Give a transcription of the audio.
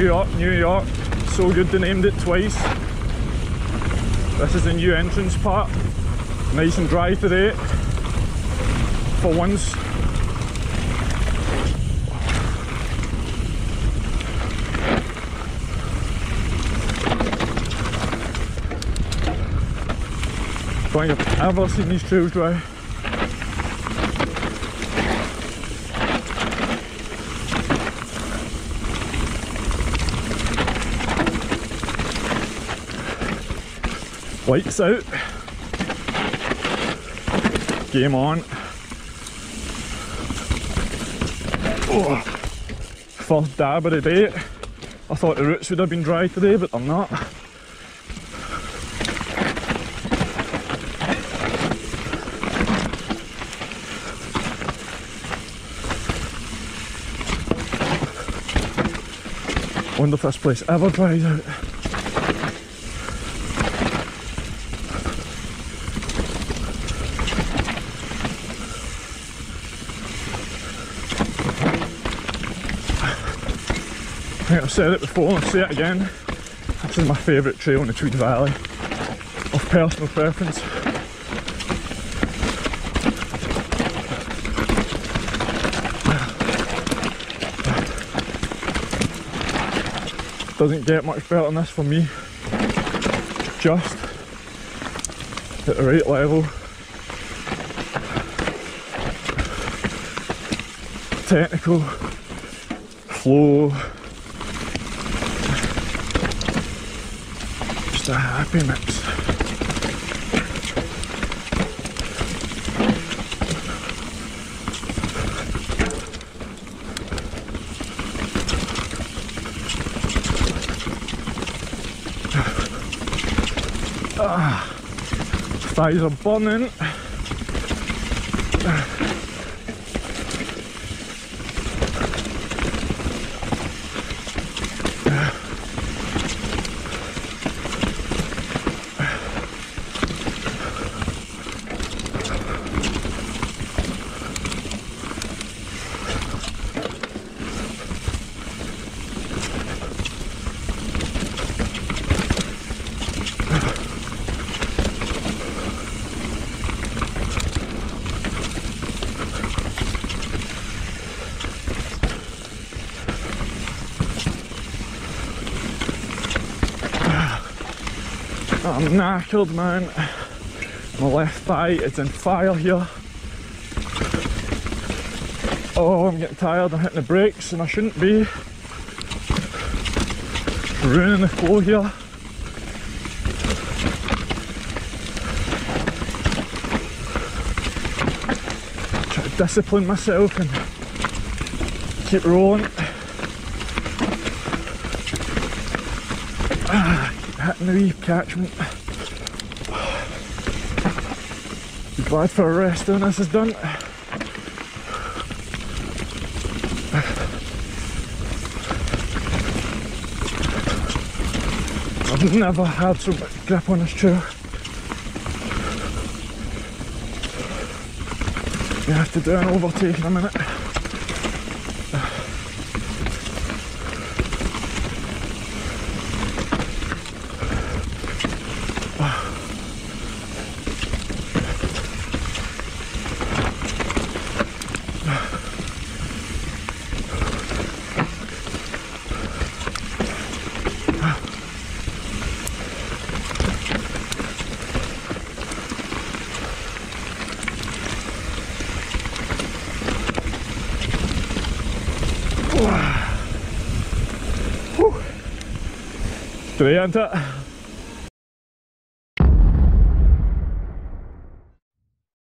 York, New York. So good they named it twice. This is the new entrance part. Nice and dry today. For once. Don't think I've ever seen these trails dry. Lights out. Game on. Oh. First dab of the day. I thought the roots would have been dry today, but they're not. Wonder if this place ever dries out. I think I've said it before, I'll say it again. This is my favourite trail in the Tweed Valley, of personal preference. Doesn't get much better than this for me. Just at the right level. Technical, flow. Just a happy mix. Thighs are burning. I'm knackered, man. My left thigh is in fire here. Oh, I'm getting tired. I'm hitting the brakes and I shouldn't be. Ruining the flow here. Try to discipline myself and keep rolling. Hitting the wee catchment. Be glad for a rest when this is done. I've never had so much grip on this trail. You have to do an overtake in a minute. Great, isn't it?